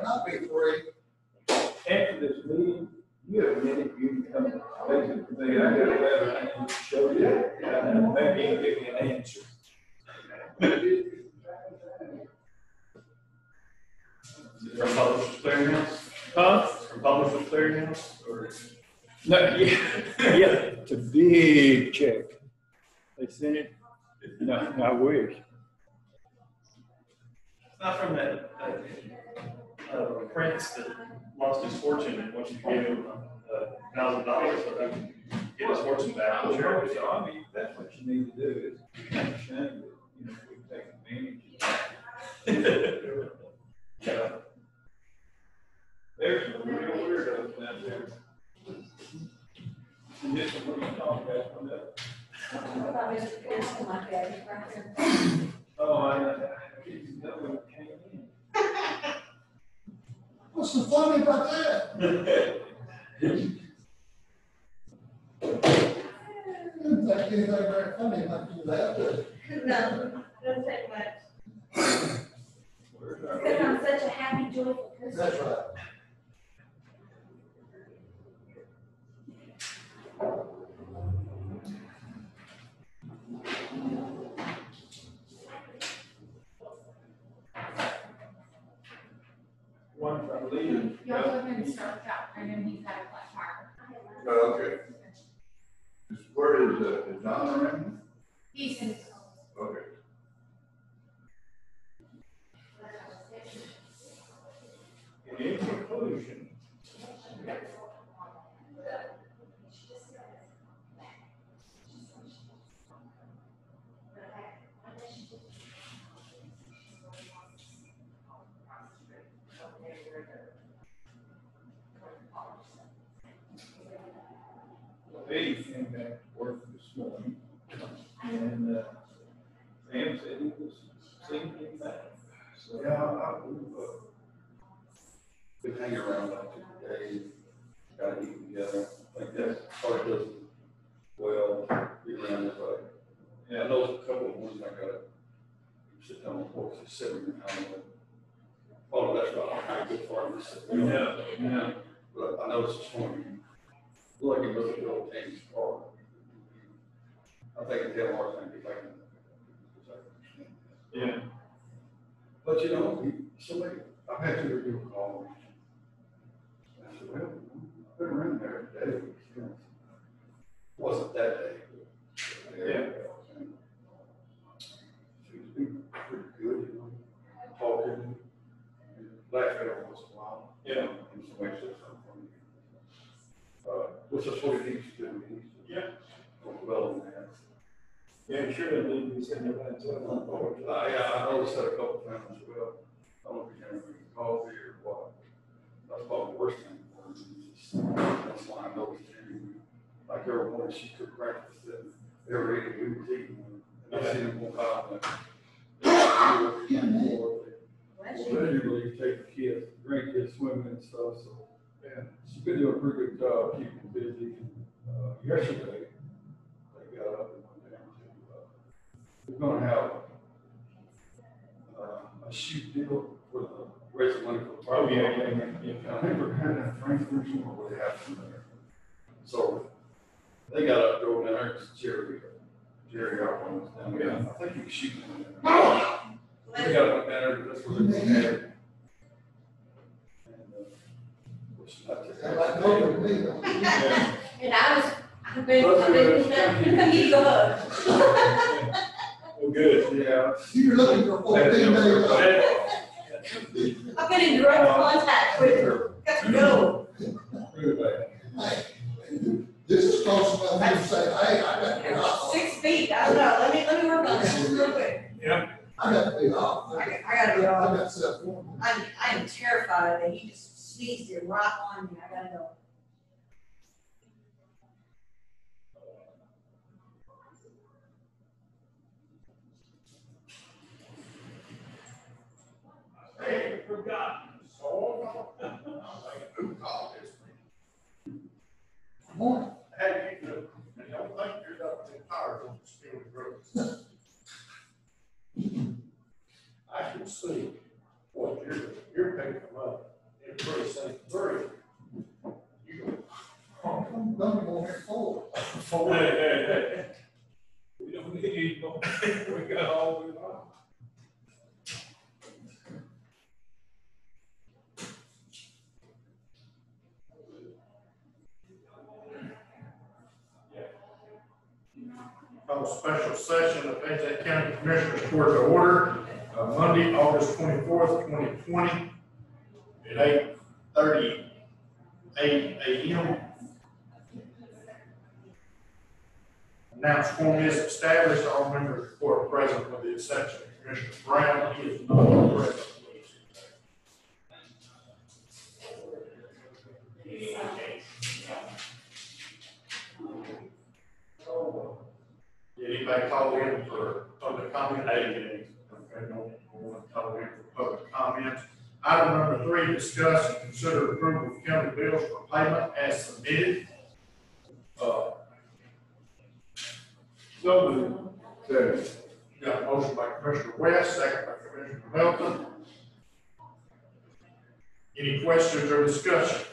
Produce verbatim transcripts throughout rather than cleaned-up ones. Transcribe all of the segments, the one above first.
and I'll be free. After this meeting, you have a minute, you can come visit with me. I got a letter I need to show you, and maybe you can give me an answer. From Publishers Clearinghouse? Huh? From Publishers Clearinghouse? Or? No, yeah, yeah, it's a big check. They sent it. No, no, I wish. It's not from that, that uh, prince that lost his fortune and wants you to give him a thousand dollars so he can get his fortune back. I'm sure, so I mean, that's what you need to do is kind of shame that, you know, we take advantage of it. Yeah. There's some real weirdos down there. And this is what you talk about from that. Oh, I didn't know when it came in. What's so funny about that? Didn't think anything very funny about you that, but. No, doesn't take much. Because I'm such a happy, joyful person. That's right. One from Lee. Y'all go ahead and start with that, and then he's got a flat tire. Oh, okay. Where is, uh, is John around? He's in. Okay. In conclusion, Eddie came back to work this morning, and uh, Sam said he was seeing him back. So, Yeah, I, we've, uh, been hanging around like two days, got to eat together. I think that's part of it well, be around everybody. Yeah, I know a couple of ones I got to sit down on the porch, just sitting around. Oh, that's right, I'm good for this. yeah, yeah. But I noticed this morning, look like it was a little James car. I think it's a hard thing to back in. Yeah. But you know, we, somebody, I've had two people call me. I said, well, I've been around there today. Wasn't that day. But Yeah. She was being pretty good, you know, talking, laughing every once in a while. Yeah. And somebody said something funny. Uh, which is what he needs to do. He needs to Yeah. go well in that. Yeah, sure, they leave me sitting there by himself on the porch. Uh, yeah, I noticed that a couple times as well. I don't know if he's drinking coffee or what. That's probably the worst thing for him. It's just- That's why I noticed him. Like every morning she cooked breakfast and every day we was eating. And I seen him walk out and usually take the kids, grandkids swimming and stuff, so. Yeah, she's been doing a pretty good job keeping them busy. Uh, yesterday, they got up and went down to, uh, we're gonna have uh, a shoot deal for the raise money for the park. Oh, yeah, yeah, yeah, yeah. I think we're kind of Franklin or what happened there. So they got up, drove down there, because Jerry, Jerry got one down there. I think he was shooting them there. They got up down there, that's where they had it. And, uh, which I took- Everybody know me. Yeah. And I was, I've been, I've been, come give you a hug. Well, good. Yeah. You're looking for fourteen days. I've been in direct contact with her. Got to go. Really bad. Hey, this is close enough for you to say, hey, I got to be off. Six feet, I don't know, let me, let me work on this real quick. Yeah. I got to be off. I got- I gotta be I off. got self warning. I'm, I am terrified that he just sneezed it right on me, I gotta go. Hey, forgotten. So. Who called this? Morning. Hey, you know, I don't think you're up to power on the steel roads. I can see what you're, you're paying for money. precinct three. You I'm done on here for. four. Hey, hey, hey. We don't need you, no. We got all we want. Call a special session of Zandt County Commissioners Court to order, uh, Monday, August twenty-fourth, twenty twenty, at eight thirty-eight A M. Announced quorum is established, all members of the court are present with the exception of Commissioner Brown, he is not present. Did anybody call in for public comment? Okay, no one called in for public comment. Item number three, discuss and consider approval of county bills for payment as submitted. Uh, So moved. Second. Got a motion by Commissioner West, second by Commissioner Melton. Any questions or discussion?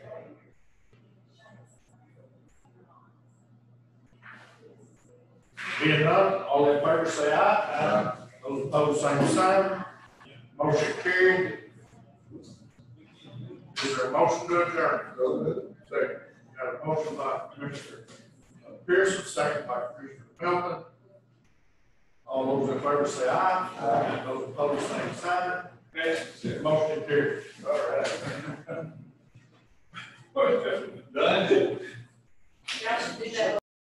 Being none, all in favor say aye. Aye. Those opposed, same sign. Motion carried. Is there a motion to adjourn? Second. Got a motion by Commissioner Pearson, second by Commissioner Melton. All those in favor say aye. Aye. Those opposed, same sign. Motion carried. All right. Done. Y'all should do that.